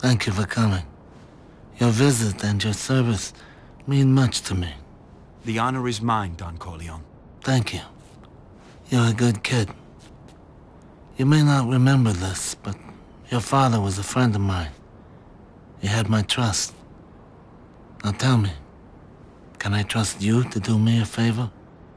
Thank you for coming. Your visit and your service mean much to me. The honor is mine, Don Corleone. Thank you. You're a good kid. You may not remember this, but your father was a friend of mine. He had my trust. Now tell me, can I trust you to do me a favor?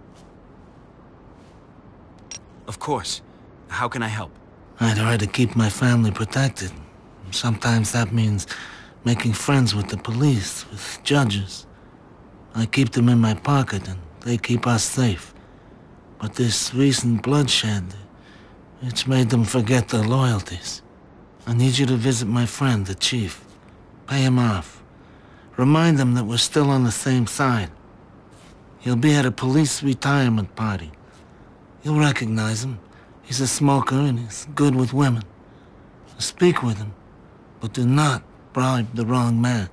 Of course. How can I help? I try to keep my family protected. Sometimes that means making friends with the police, with judges. I keep them in my pocket and they keep us safe. But this recent bloodshed, it's made them forget their loyalties. I need you to visit my friend, the chief. Pay him off. Remind him that we're still on the same side. He'll be at a police retirement party. You'll recognize him. He's a smoker and he's good with women. Speak with him, but do not bribe the wrong man.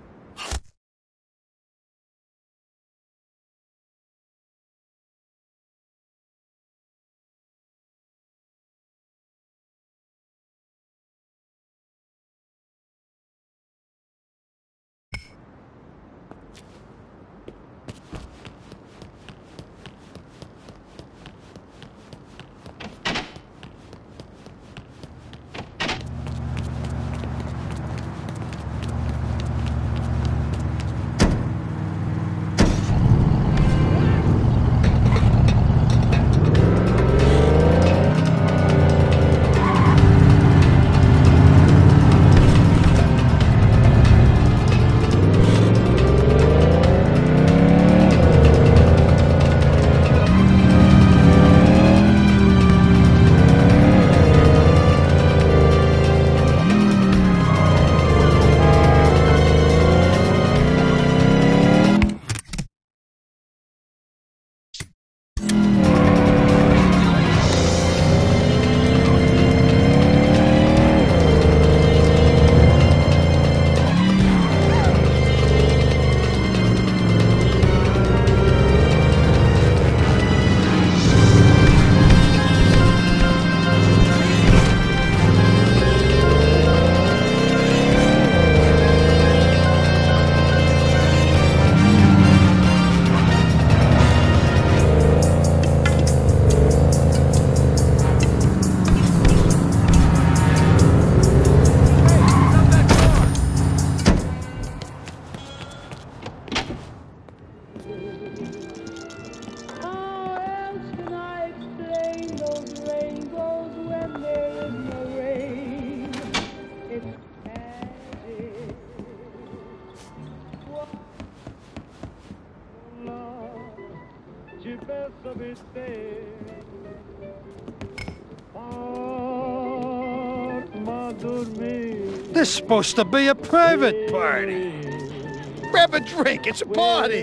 This is supposed to be a private party. Grab a drink, it's a party.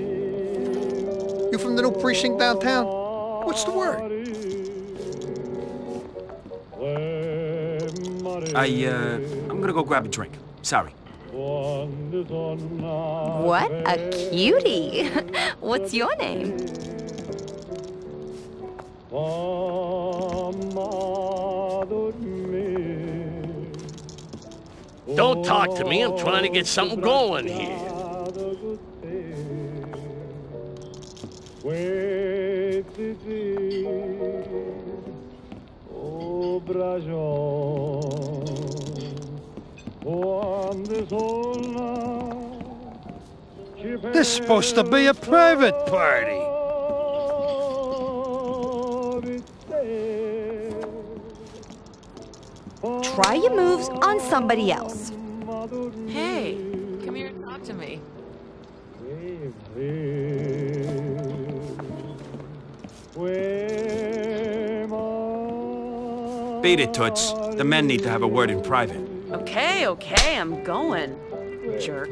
You from the new precinct downtown? What's the word? I'm gonna go grab a drink. Sorry. What a cutie. What's your name? Don't talk to me. I'm trying to get something going here. This is supposed to be a private party. Try your moves on somebody else. Hey, come here and talk to me. Beat it, Toots. The men need to have a word in private. Okay, I'm going. Jerk.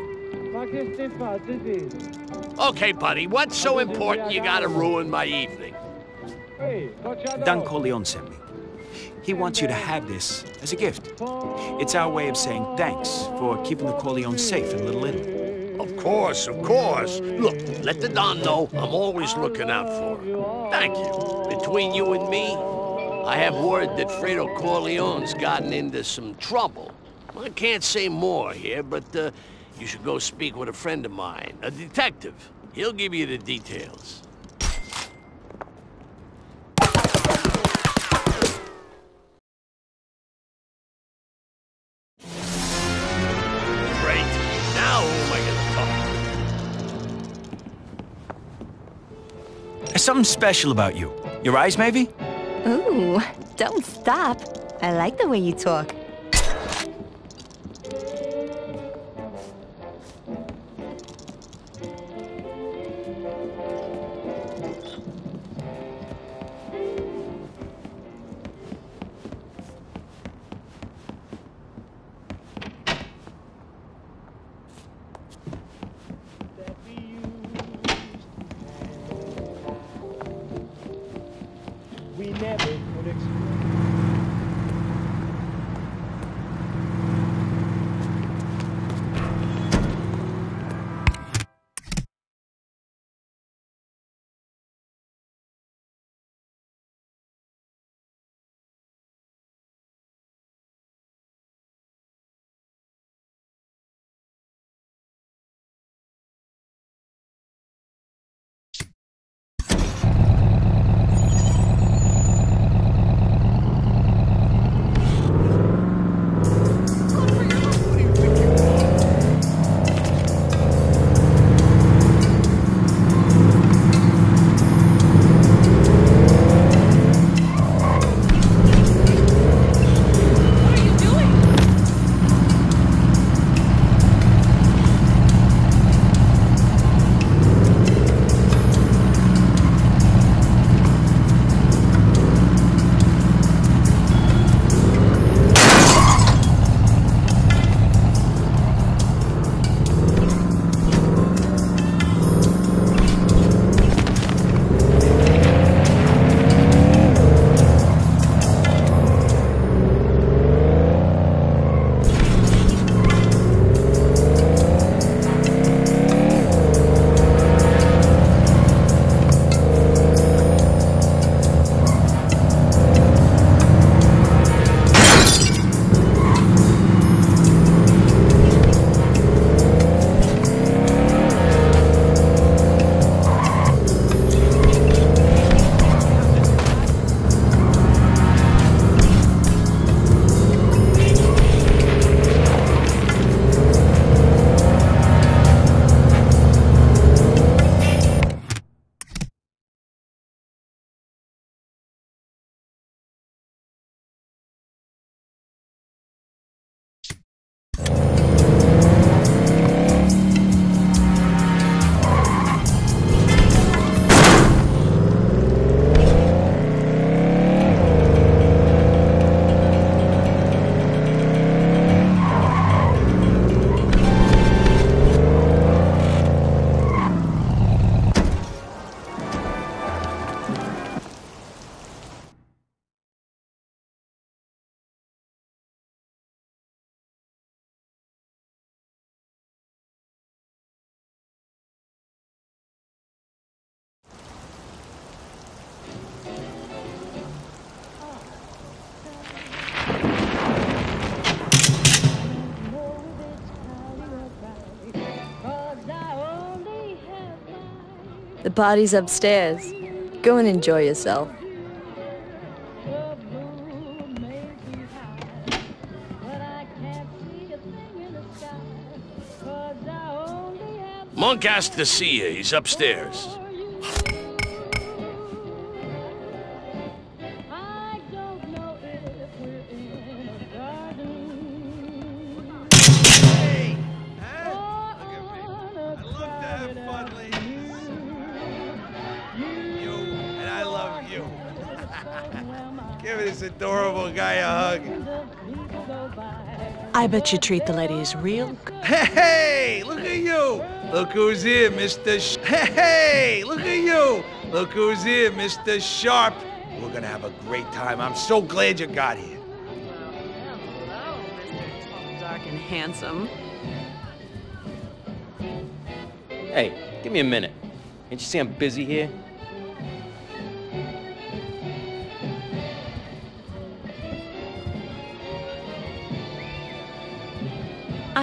Okay, buddy, what's so important you gotta ruin my evening? Don Corleone sent me. He wants you to have this as a gift. It's our way of saying thanks for keeping the Corleones safe in Little Italy. Of course, of course. Look, let the Don know I'm always looking out for him. Thank you. Between you and me, I have word that Fredo Corleone's gotten into some trouble. I can't say more here, but you should go speak with a friend of mine, a detective. He'll give you the details. Great. Now who am I gonna talk to? There's something special about you. Your eyes, maybe? Ooh, don't stop. I like the way you talk. We never could explain. The party's upstairs. Go and enjoy yourself. Monk asked to see you. He's upstairs. Give this adorable guy a hug. I bet you treat the ladies real good. Hey, look at you. Look who's here, Mr. Hey, look at you. Look who's here, Mr. Sharp. We're gonna have a great time. I'm so glad you got here. Hello, Mr. Tall, Dark, and Handsome. Hey, give me a minute. Can't you see I'm busy here?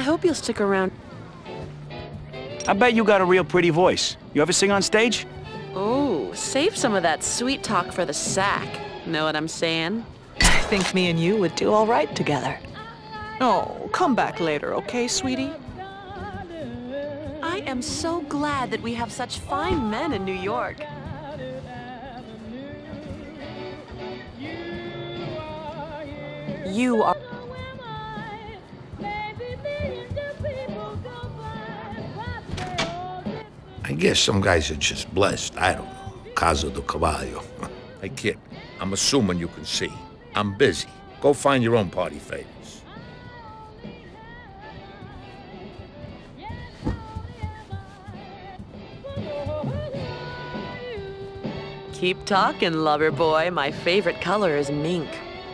I hope you'll stick around. I bet you got a real pretty voice. You ever sing on stage? Oh, save some of that sweet talk for the sack. Know what I'm saying? I think me and you would do all right together. Oh, come back later, okay, sweetie? I am so glad that we have such fine men in New York. You are... I guess some guys are just blessed. I don't know. Caso do cavallo. Hey, kid, I'm assuming you can see. I'm busy. Go find your own party favors. Keep talking, lover boy. My favorite color is mink.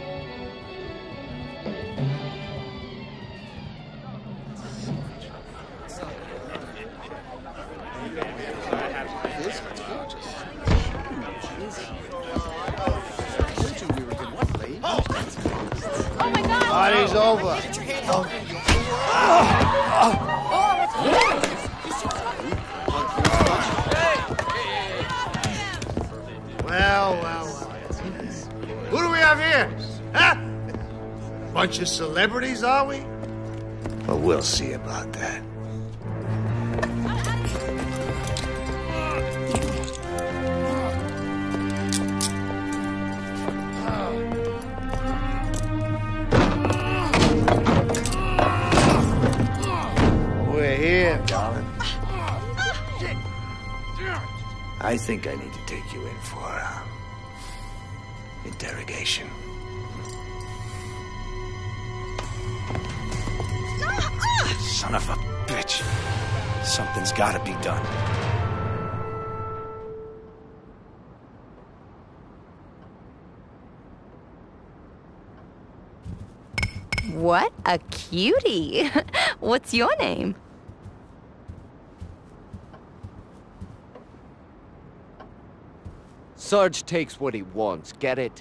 Party's over. Well. Who do we have here? Huh? Bunch of celebrities, are we? Well, we'll see about that. We're here, darling. I think I need to take you in for interrogation. Son of a bitch. Something's gotta be done. What a cutie. What's your name? Sarge takes what he wants, get it?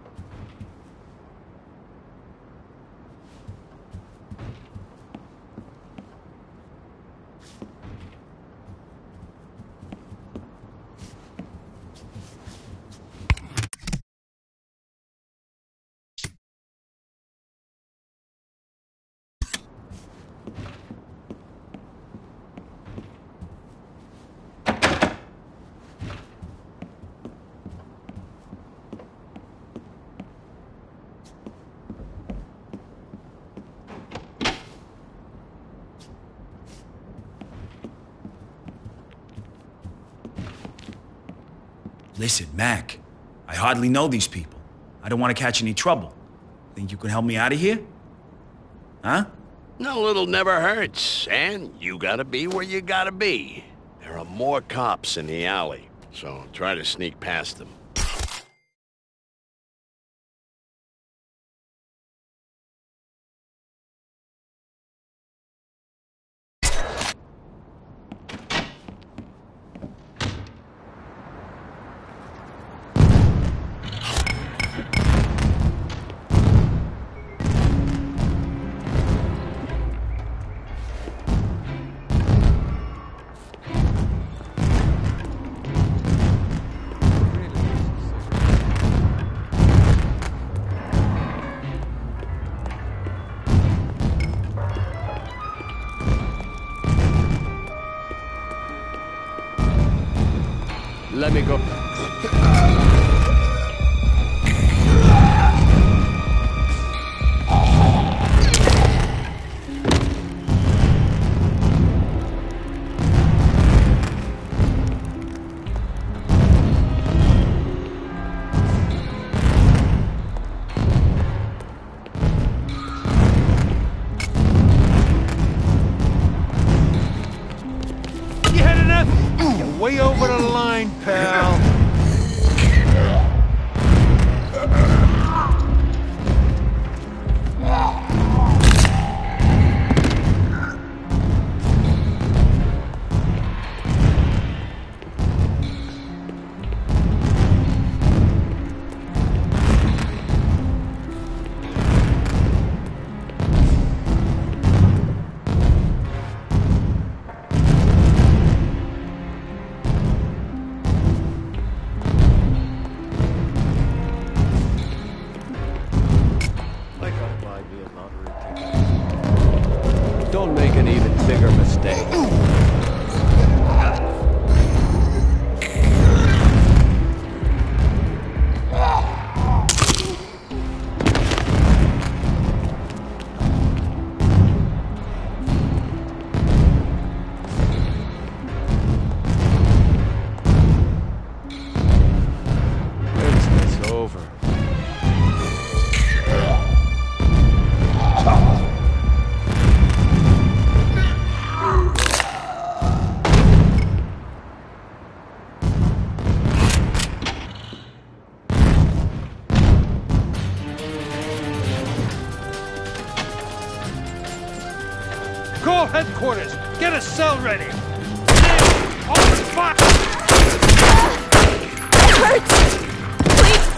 Listen, Mac, I hardly know these people. I don't want to catch any trouble. Think you can help me out of here? Huh? A little never hurts, and you gotta be where you gotta be. There are more cops in the alley, so try to sneak past them. Let me go. You had enough? You're way over the line, pal. headquarters! Get a cell ready! Open fire! It hurts! Please!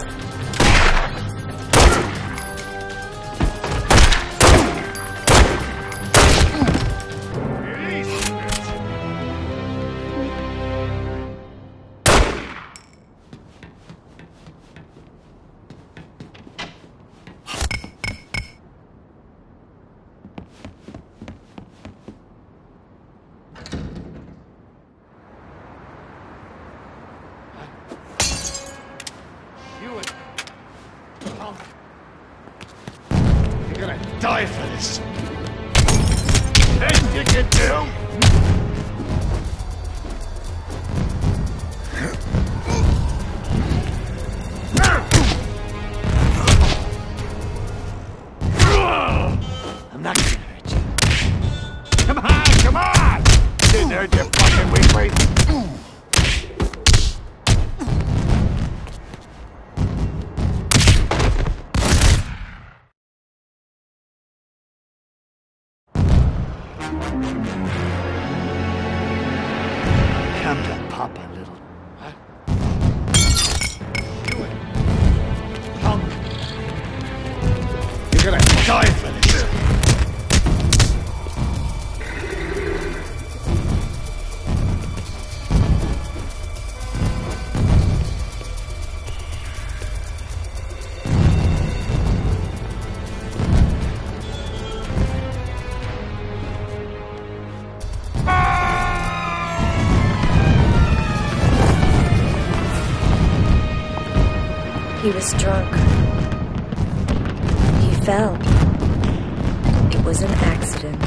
You're gonna die for this. And you can do. I'm not gonna hurt you. Come on! Didn't hurt you fucking weakly. Come to Papa, little. Huh? Do it. Come. You're gonna die for this. He was drunk. He fell. It was an accident.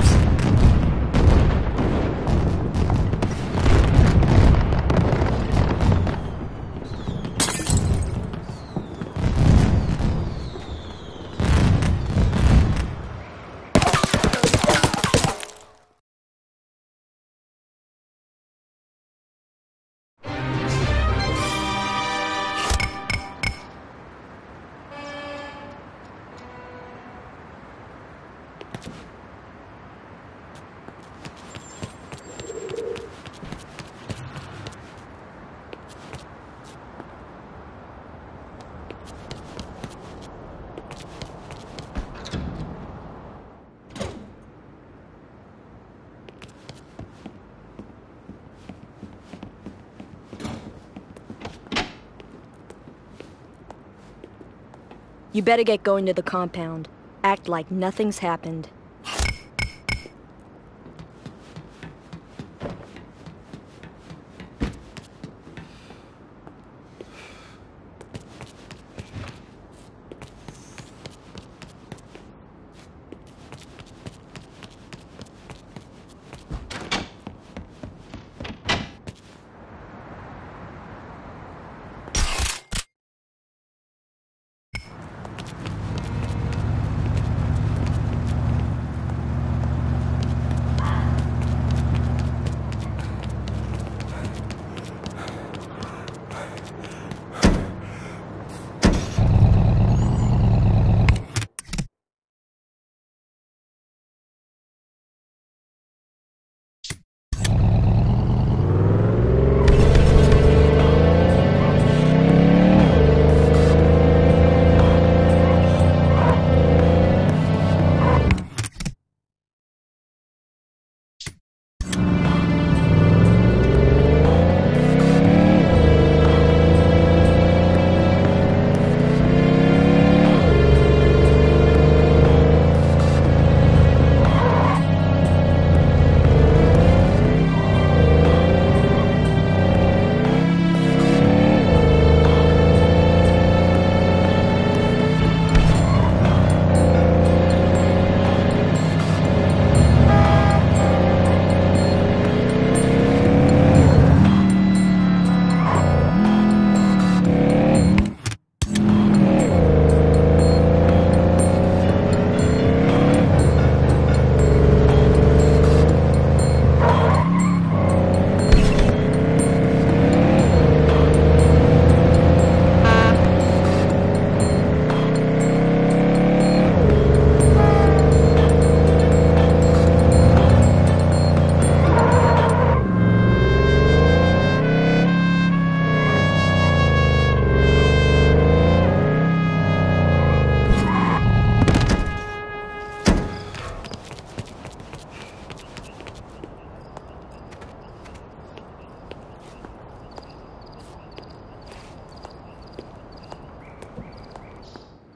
You better get going to the compound. Act like nothing's happened.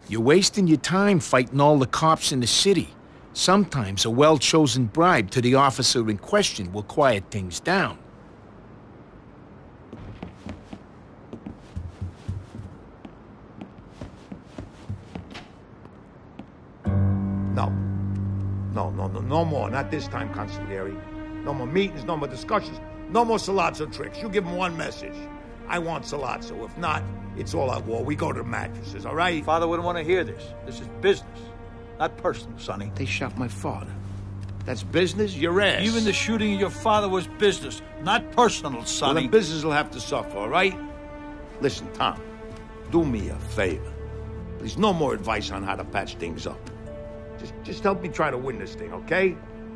You're wasting your time fighting all the cops in the city. Sometimes a well-chosen bribe to the officer in question will quiet things down. No more. Not this time, Consigliere. No more meetings, no more discussions, no more Salazzo tricks. You give him one message. I want Salazzo. If not, it's all out war. We go to the mattresses, all right? Father wouldn't want to hear this. This is business, not personal, Sonny. They shot my father. That's business? Your ass. Even the shooting of your father was business, not personal, Sonny. Well, then business will have to suffer, all right? Listen, Tom, do me a favor. Please, no more advice on how to patch things up. Just help me try to win this thing, okay?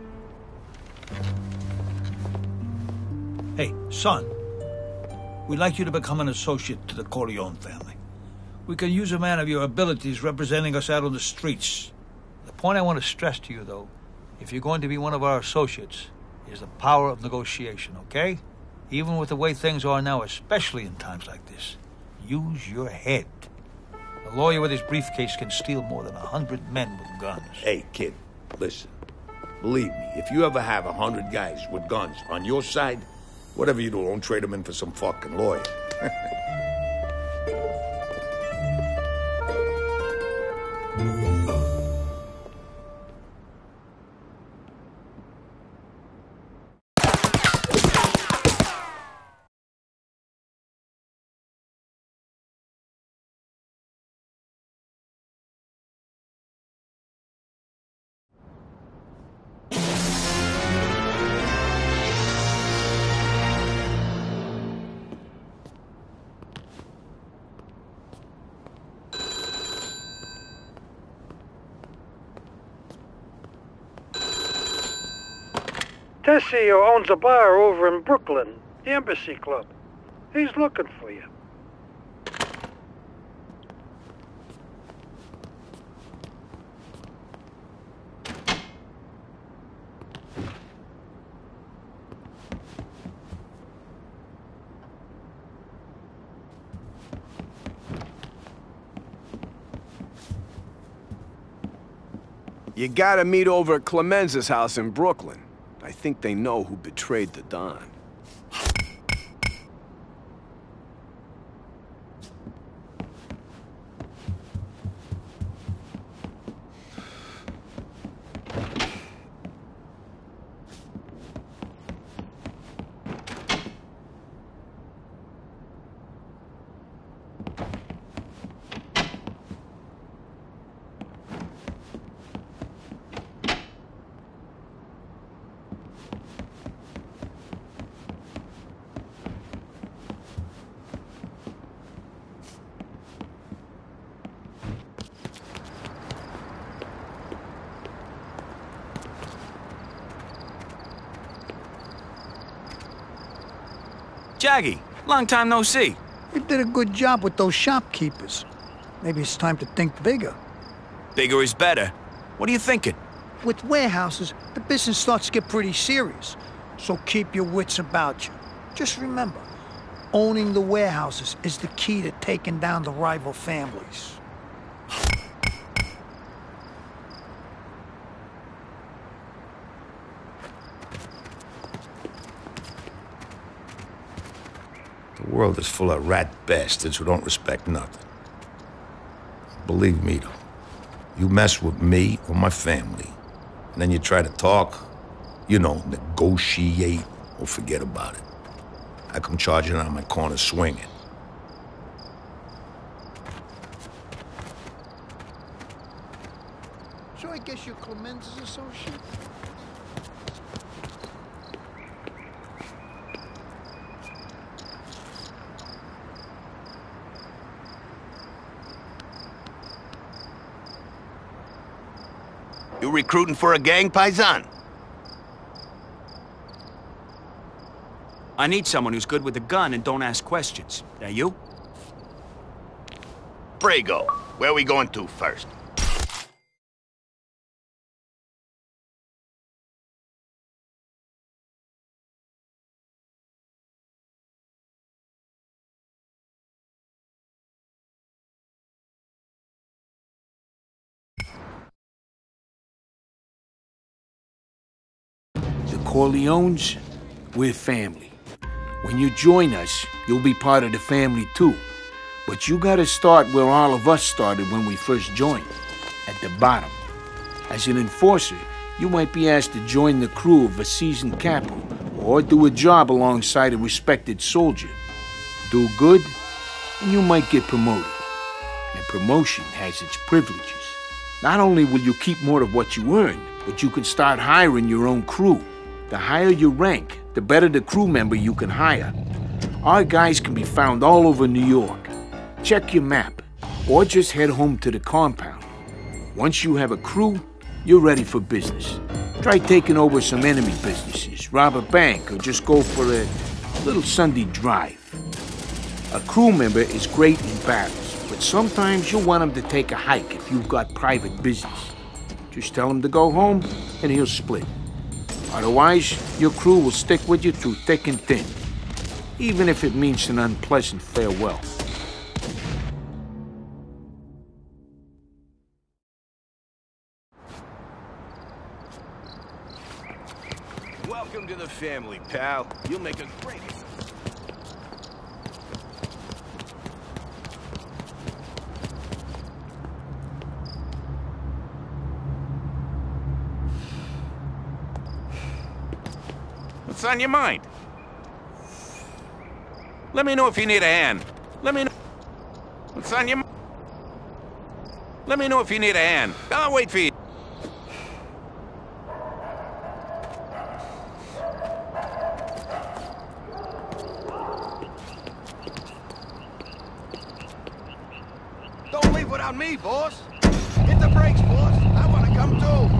Hey, son. We'd like you to become an associate to the Corleone family. We can use a man of your abilities representing us out on the streets. The point I want to stress to you, though, if you're going to be one of our associates, is the power of negotiation, okay? Even with the way things are now, especially in times like this. Use your head. A lawyer with his briefcase can steal more than 100 men with guns. Hey, kid, listen. Believe me, if you ever have 100 guys with guns on your side, whatever you do, don't trade them in for some fucking lawyer. Tessio owns a bar over in Brooklyn, the Embassy Club. He's looking for you. You gotta meet over at Clemenza's house in Brooklyn. I think they know who betrayed the Don. Jaggy, long time no see. You did a good job with those shopkeepers. Maybe it's time to think bigger. Bigger is better. What are you thinking? With warehouses, the business starts to get pretty serious. So keep your wits about you. Just remember, owning the warehouses is the key to taking down the rival families. The world is full of rat bastards who don't respect nothing. Believe me, though, you mess with me or my family, and then you try to talk, you know, negotiate, or forget about it. I come charging out of my corner swinging. So I guess you're Clemenza's associate? You recruiting for a gang, Paisan? I need someone who's good with a gun and don't ask questions. That you? Prego. Where are we going to first? Corleones, we're family. When you join us, you'll be part of the family too. But you gotta start where all of us started when we first joined, at the bottom. As an enforcer, you might be asked to join the crew of a seasoned capo, or do a job alongside a respected soldier. Do good, and you might get promoted. And promotion has its privileges. Not only will you keep more of what you earn, but you can start hiring your own crew. The higher your rank, the better the crew member you can hire. Our guys can be found all over New York. Check your map, or just head home to the compound. Once you have a crew, you're ready for business. Try taking over some enemy businesses, rob a bank, or just go for a little Sunday drive. A crew member is great in battles, but sometimes you'll want him to take a hike if you've got private business. Just tell him to go home, and he'll split. Otherwise, your crew will stick with you through thick and thin, even if it means an unpleasant farewell. Welcome to the family, pal. You'll make a great... What's on your mind? Let me know if you need a hand. Let me know... What's on your mind? Let me know if you need a hand. I'll wait for you. Don't leave without me, boss. Hit the brakes, boss. I want to come too.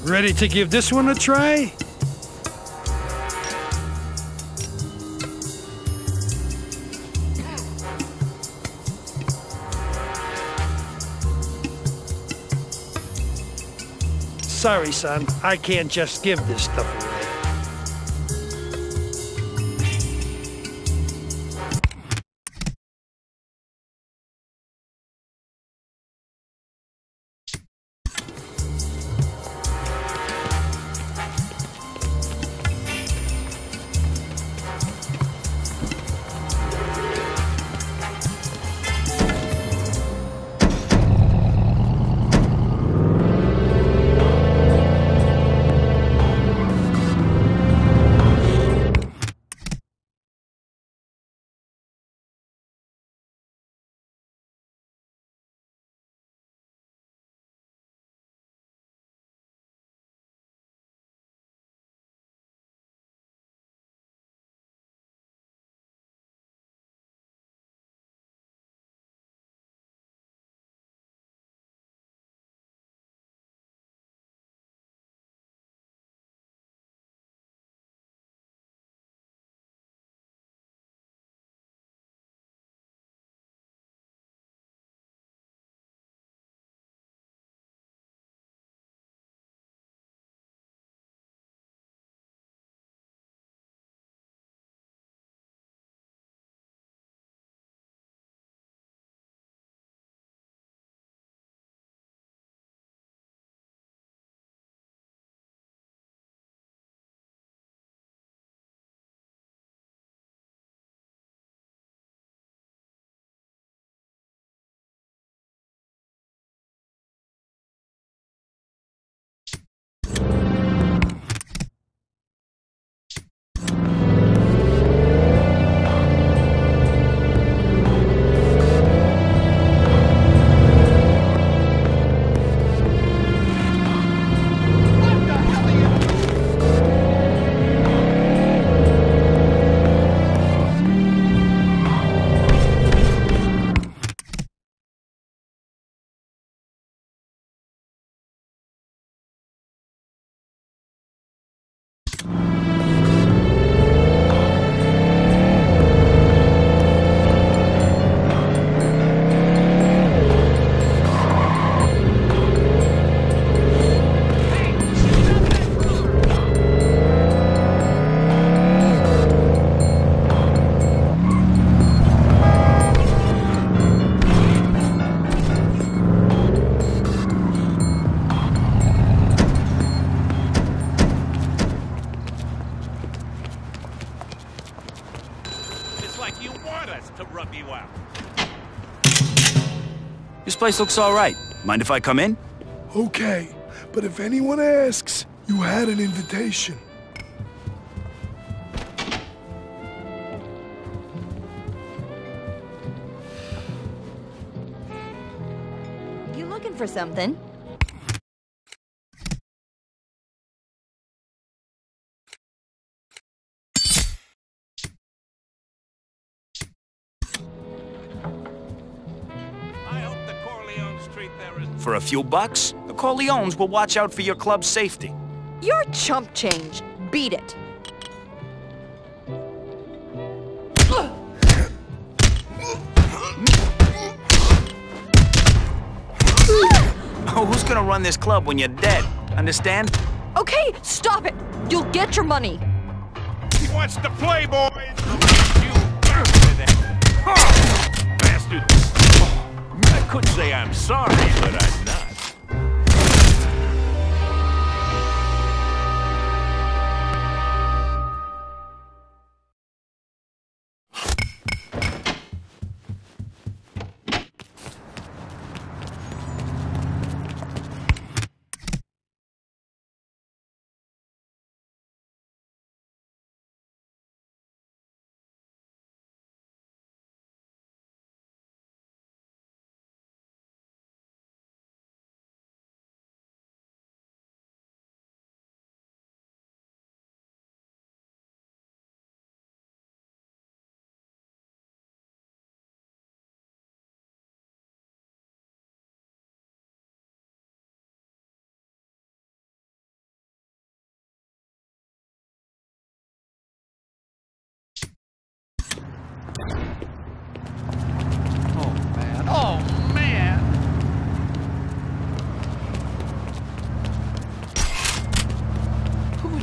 Ready to give this one a try? Sorry, son. I can't just give this stuff away. This place looks all right. Mind if I come in? Okay, but if anyone asks, you had an invitation. You looking for something? For a few bucks, the Corleones will watch out for your club's safety. You're chump change. Beat it. Oh, who's gonna run this club when you're dead? Understand? Okay, stop it. You'll get your money. He wants to play, boys! You bastard! Bastard! I could say I'm sorry, but I'm not.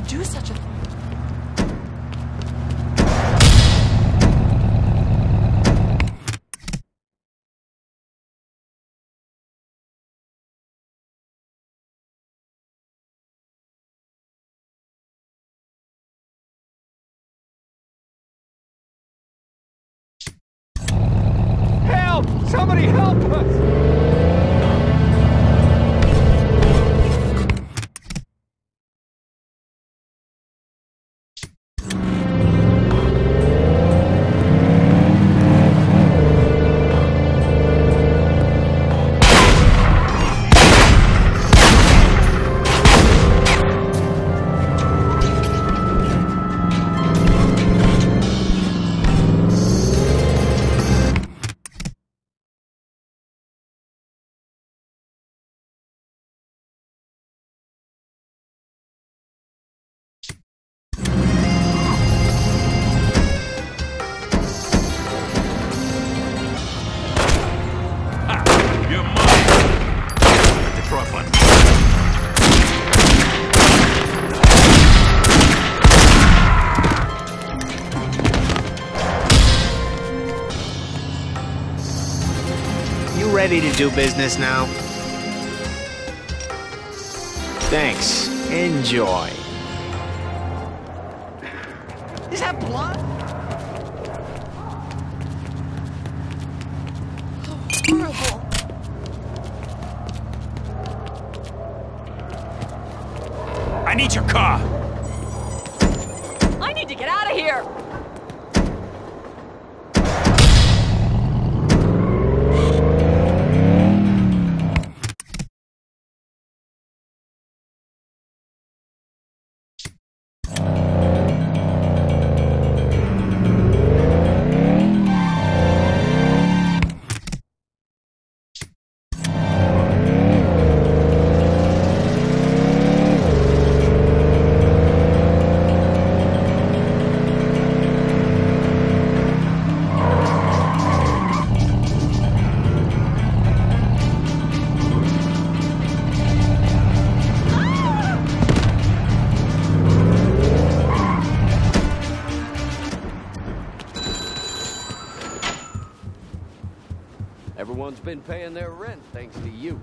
do such a... Help! Somebody help us! Ready to do business now? Thanks. Enjoy. Is that blood? Horrible. I need your car. I need to get out of here. Everyone's been paying their rent thanks to you.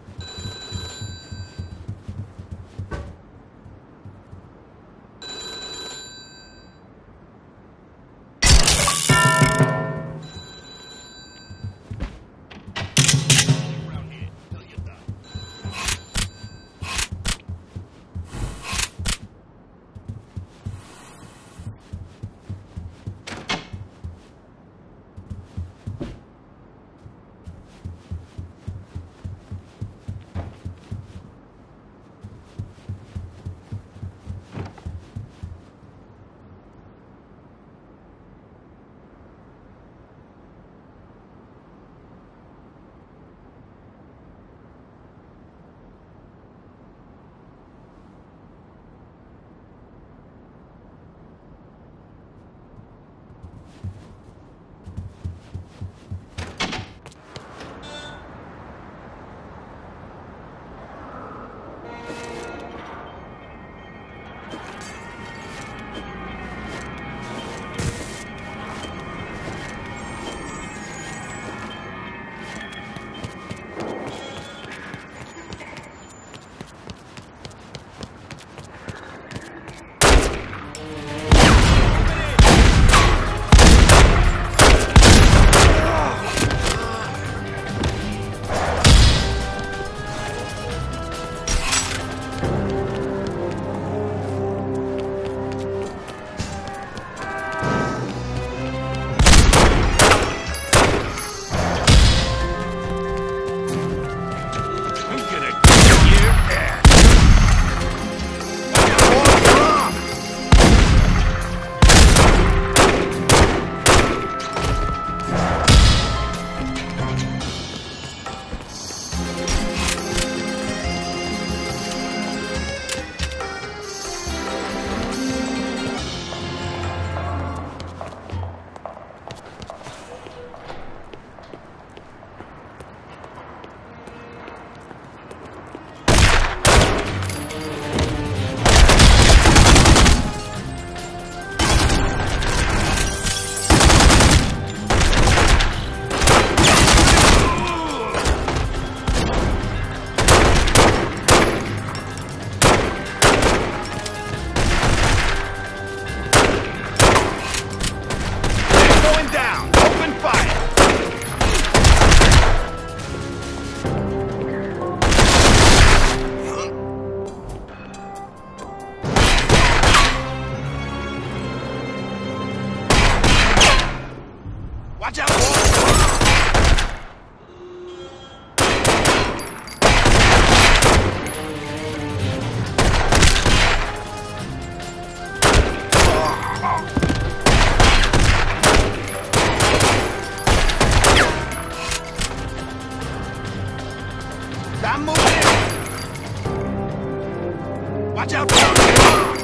Watch out for him!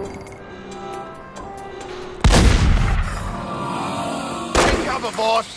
Take cover, boss!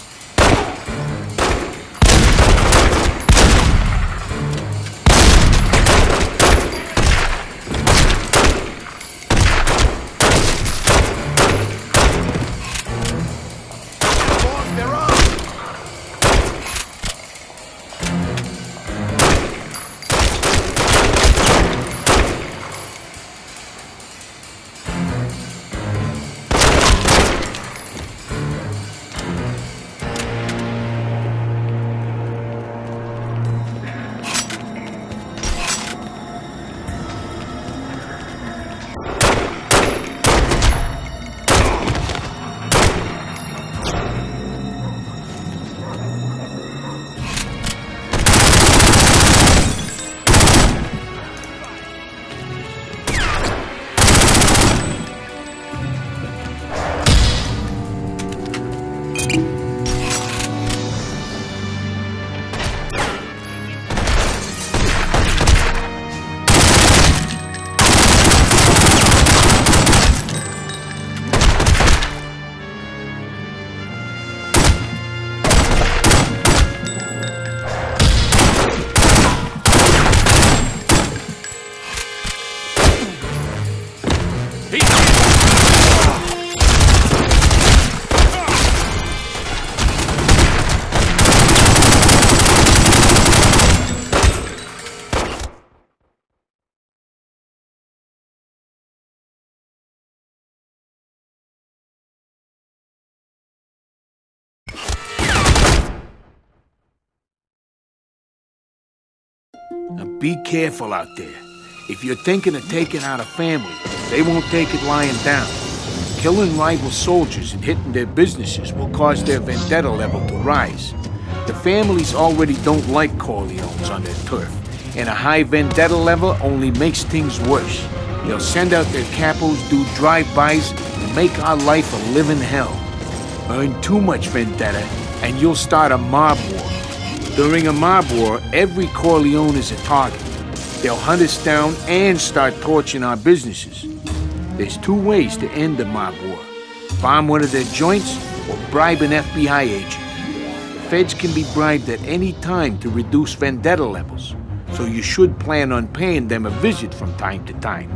Now be careful out there. If you're thinking of taking out a family, they won't take it lying down. Killing rival soldiers and hitting their businesses will cause their vendetta level to rise. The families already don't like Corleones on their turf, and a high vendetta level only makes things worse. They'll send out their capos, do drive-bys, and make our life a living hell. Earn too much vendetta, and you'll start a mob war. During a mob war, every Corleone is a target. They'll hunt us down and start torching our businesses. There's two ways to end the mob war. Bomb one of their joints or bribe an FBI agent. The feds can be bribed at any time to reduce vendetta levels, so you should plan on paying them a visit from time to time.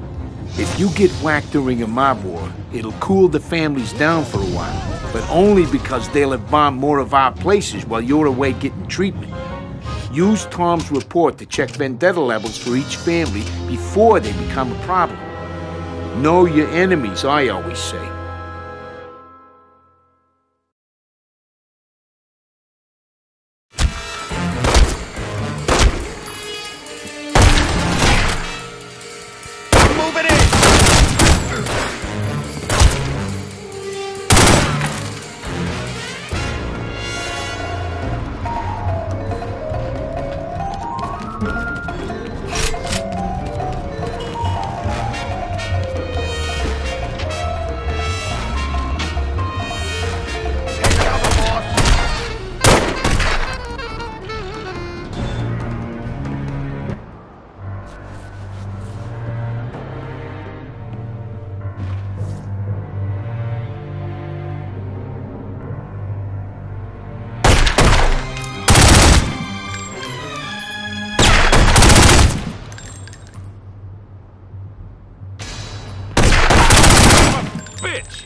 If you get whacked during a mob war, it'll cool the families down for a while, but only because they'll have bombed more of our places while you're away getting treatment. Use Tom's report to check vendetta levels for each family before they become a problem. Know your enemies, I always say. Bitch!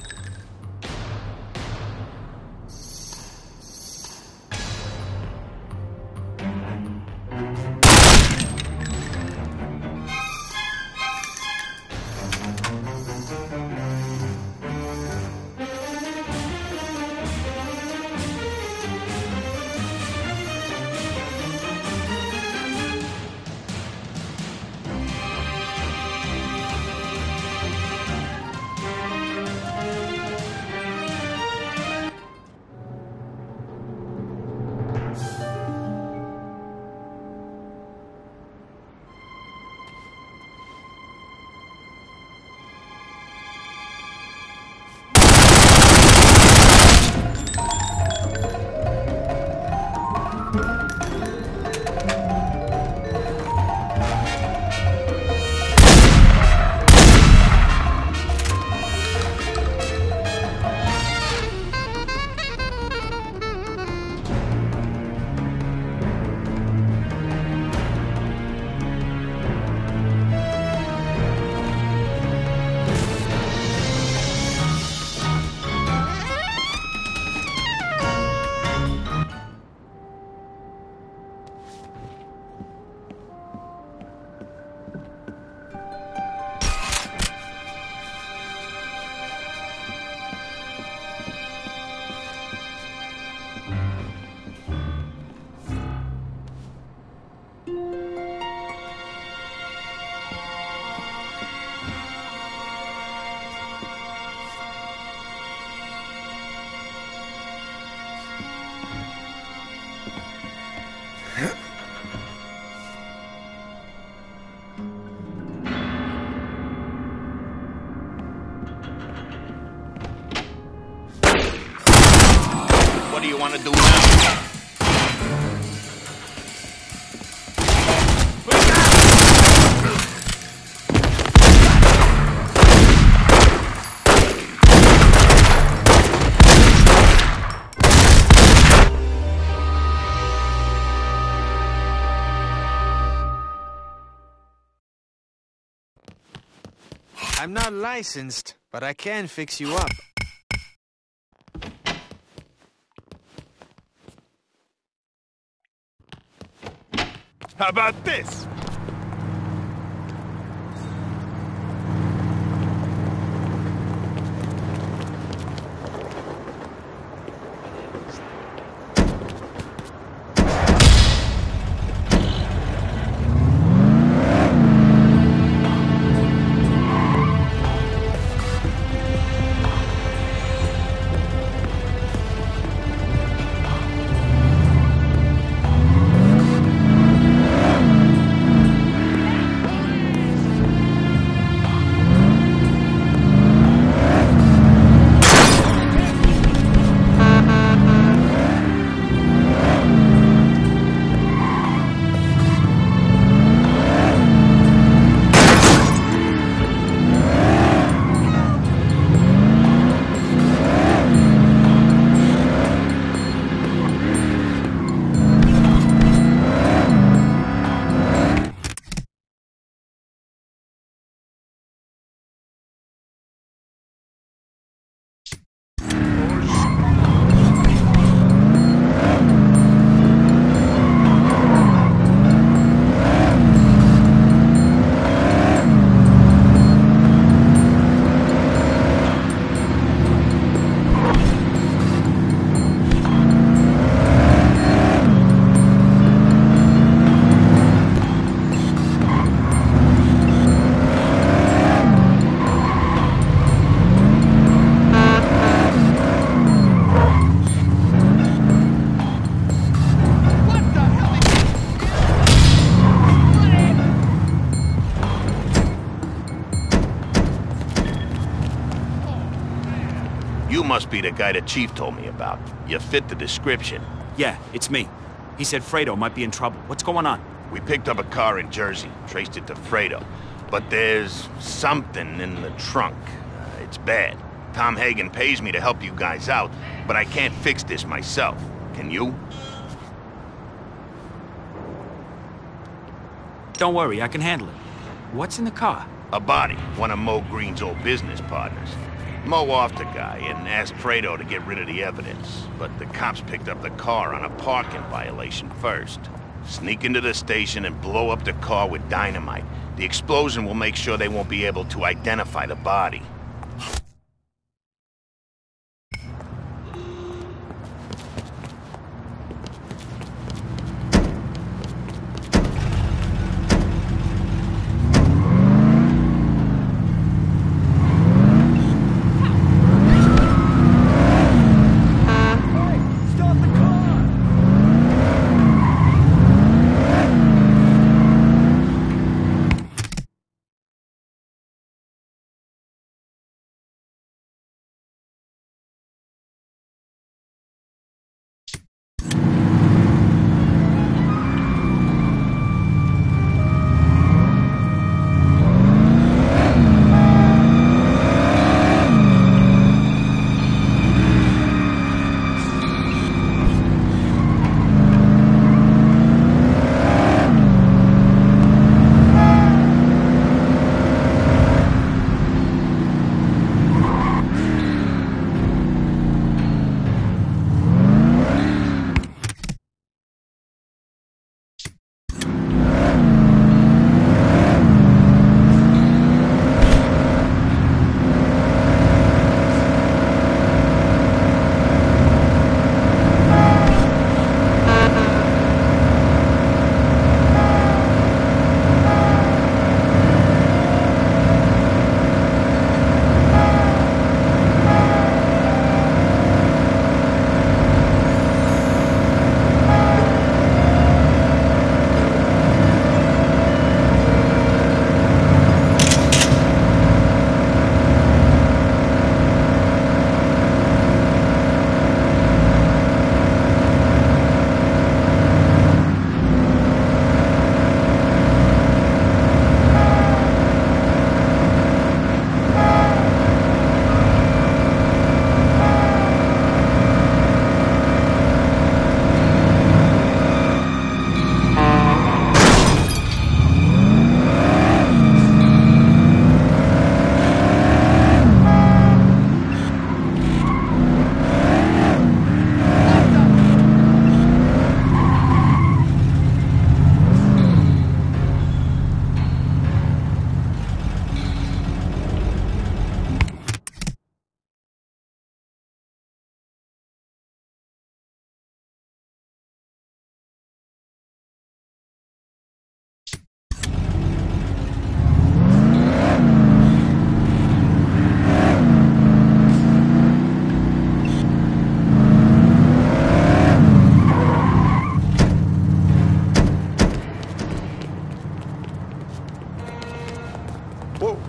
want to do now? I'm not licensed, but I can fix you up. How about this? You must be the guy the chief told me about. You fit the description. Yeah, it's me. He said Fredo might be in trouble. What's going on? We picked up a car in Jersey, traced it to Fredo. But there's something in the trunk. It's bad. Tom Hagen pays me to help you guys out, but I can't fix this myself. Can you? Don't worry, I can handle it. What's in the car? A body, one of Mo Green's old business partners. Mo offed the guy and asked Fredo to get rid of the evidence, but the cops picked up the car on a parking violation first. Sneak into the station and blow up the car with dynamite. The explosion will make sure they won't be able to identify the body.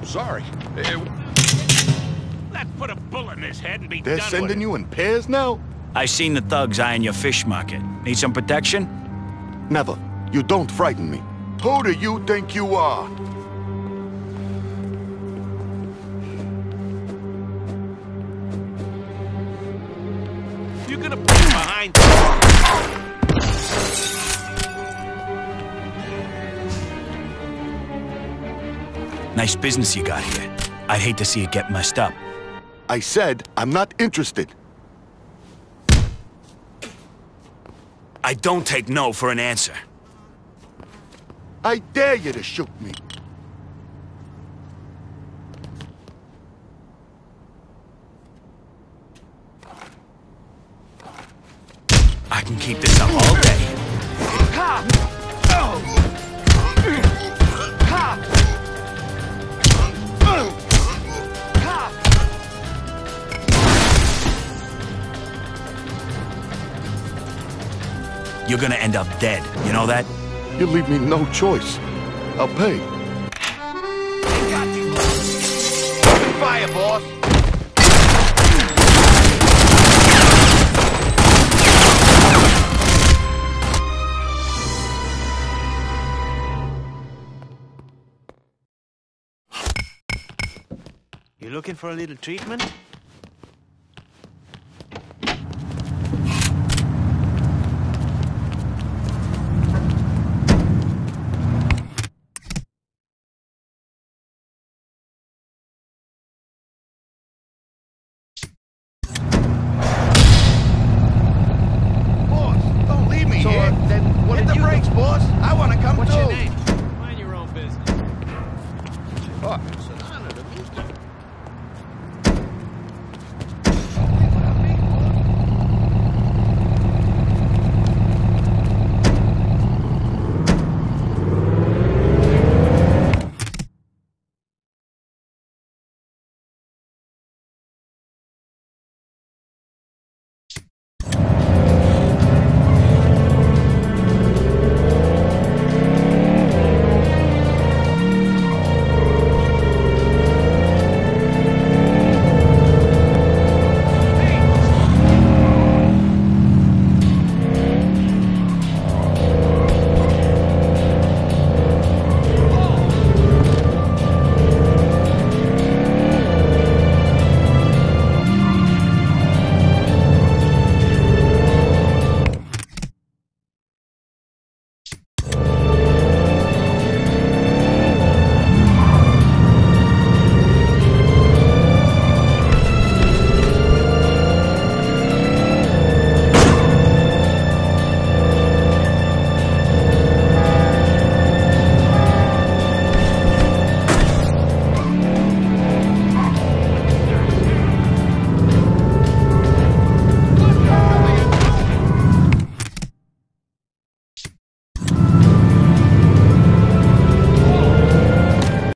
Sorry. Let's put a bullet in his head and be They're done with sending it. you in pairs now? I seen the thugs eyeing your fish market. Need some protection? Never. You don't frighten me. Who do you think you are? You're gonna put him behind. Nice business you got here. I'd hate to see it get messed up. I said I'm not interested. I don't take no for an answer. I dare you to shoot me. I can keep this up all day. You're gonna end up dead, you know that? You leave me no choice. I'll pay. Fire, boss! You looking for a little treatment? Boss, I want to come What's too. your name? Mind your own business. Oh,